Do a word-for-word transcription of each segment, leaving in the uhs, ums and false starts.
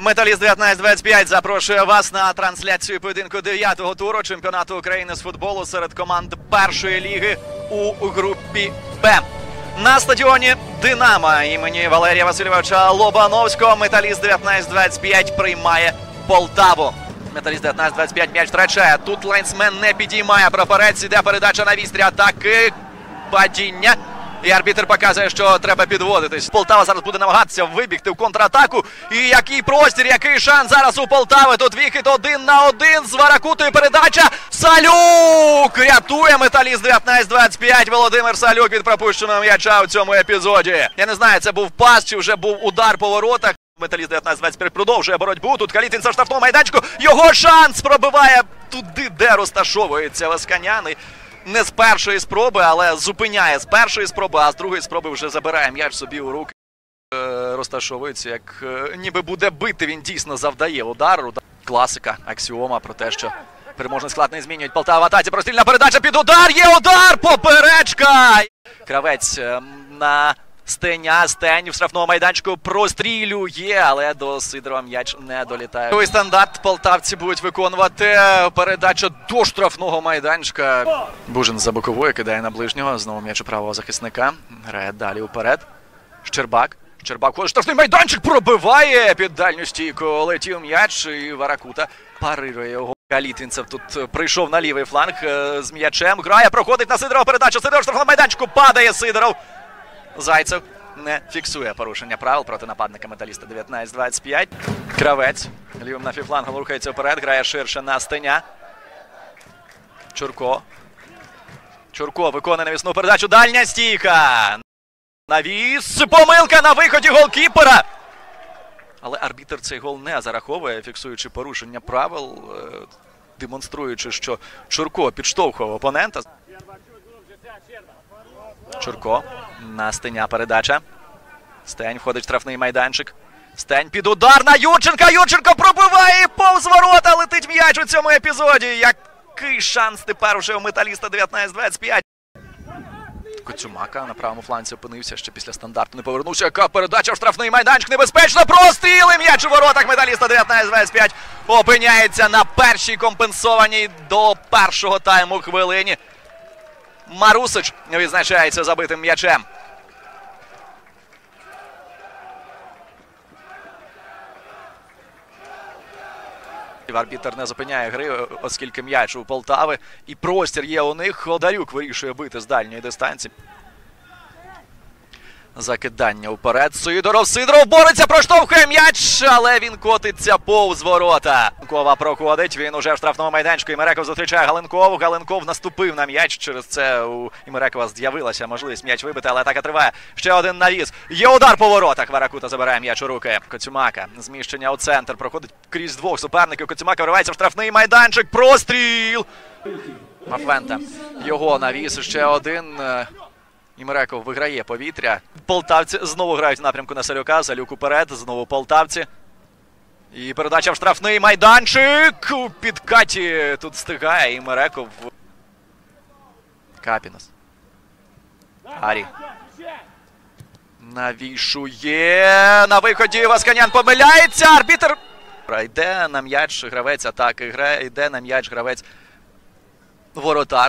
Металіст дев'ятнадцять двадцять п'ять запрошує вас на трансляцію поєдинку дев'ятого туру чемпіонату України з футболу серед команд першої ліги у групі Б. На стадіоні «Динамо» імені Валерія Васильовича Лобановського Металіст дев'ятнадцять двадцять п'ять приймає Полтаву. Металіст дев'ятнадцять двадцять п'ять м'яч втрачає. Тут лайнсмен не підіймає прапорець. Іде передача на вістрі атаки. Падіння. І арбітр показує, що треба підводитись. Полтава зараз буде намагатися вибігти в контратаку. І який простір, який шанс зараз у Полтави. Тут вихід один на один з Варакутою. Передача. Салюк! Рятує Металіст дев'ятнадцять двадцять п'ять. Володимир Салюк від пропущеного м'яча у цьому епізоді. Я не знаю, це був пас чи вже був удар по воротах. Металіст дев'ятнадцять двадцять п'ять продовжує боротьбу. Тут Калітін за штрафного майданчику. Його шанс пробиває туди, де розташовується Васканян. Не з першої спроби, але зупиняє з першої спроби, а з другої спроби вже забирає м'яч собі у руки. Е, розташовується, як е, ніби буде бити, він дійсно завдає удару. Класика, аксіома про те, що переможний склад не змінюють. Полтава в атаці, прострільна передача під удар, є удар, поперечка! Кравець е, на Стеня, Стень в штрафному майданчику прострілює, але до Сидорова м'яч не долітає. Той стандарт полтавці будуть виконувати. Передача до штрафного майданчика. Бужин за боковою кидає на ближнього. Знову м'яч у правого захисника. Грає далі вперед. Щербак. Щербак ходить штрафний майданчик, пробиває під дальню стійку. Летів м'яч і Варакута парирує його. Калітвінцев тут прийшов на лівий фланг з м'ячем. Грає, проходить на Сидорова передача. Сидоров в штрафному майданчику, падає Сидоров. Зайцев не фіксує порушення правил проти нападника Металіста дев'ятнадцять двадцять п'ять. Кравець лівим на фіфлангом рухається вперед, грає ширше на Стеня. Чурко. Чурко виконує навісну передачу. Дальня стійка. Навіс. Помилка на виході голкіпера. Але арбітр цей гол не зараховує, фіксуючи порушення правил, демонструючи, що Чурко підштовхував опонента. Чурко. На Стеня передача. Стень входить в штрафний майданчик. Стень під удар на Юрченка. Юрченко пробиває і повз ворота летить м'яч у цьому епізоді. Який шанс тепер уже у Металіста дев'ятнадцять двадцять п'ять. Коцюмака на правому фланці опинився ще після стандарту. Не повернувся. Яка передача в штрафний майданчик. Небезпечно. Простріли м'яч у воротах Металіста дев'ятнадцять двадцять п'ять. Опиняється на першій компенсованій до першого тайму хвилині. Марусич відзначається забитим м'ячем. Арбітер не зупиняє гри, оскільки м'яч у Полтави. І простір є у них. Одарюк вирішує бити з дальньої дистанції. Закидання вперед. Сидоров. Сидоров бореться, проштовхує м'яч, але він котиться повз ворота. Галенкова проходить, він уже в штрафному майданчику. Імереков зустрічає Галенкову. Галенков наступив на м'яч, через це у Імерекова з'явилася можливість м'яч вибити, але атака триває. Ще один навіс. Є удар по воротах. Варакута забирає м'яч у руки. Коцюмака. Зміщення у центр. Проходить крізь двох суперників. Коцюмака вривається в штрафний майданчик. Простріл! Мафвента. Його навіс. Ще один. Імереков виграє повітря. Полтавці знову грають в напрямку на Салюка. Салюк уперед. Знову полтавці. І передача в штрафний майданчик. У підкаті тут встигає Імереков. Капінос. Арі. Навішує. На виході Васканян помиляється. Арбітр. Йде на м'яч гравець атаки. Грає. Йде на м'яч гравець воротар.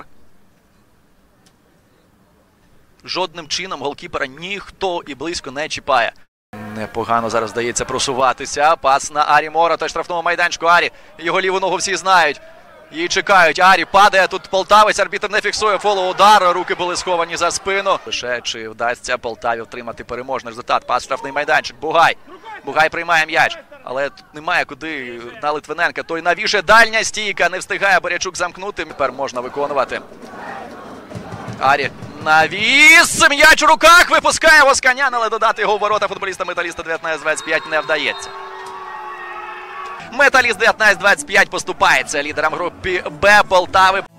Жодним чином голкіпера ніхто і близько не чіпає. Непогано зараз вдається просуватися. Пас на Арі Мора, той штрафному майданчику. Арі. Його ліву ногу всі знають. Її чекають. Арі падає. Тут полтавець. Арбітр не фіксує. Фоло удар. Руки були сховані за спину. Лише чи вдасться Полтаві отримати переможний результат. Пас штрафний майданчик. Бугай. Бугай приймає м'яч. Але тут немає куди на Литвиненка. Той навіше дальня стійка. Не встигає Борячук замкнути. Тепер можна виконувати. Арі. Навіс! М'яч у руках! Випускає Васканян, але додати його в ворота футболіста Металіста дев'ятнадцять двадцять п'ять не вдається. Металіст дев'ятнадцять двадцять п'ять поступається лідером групи Б Полтави.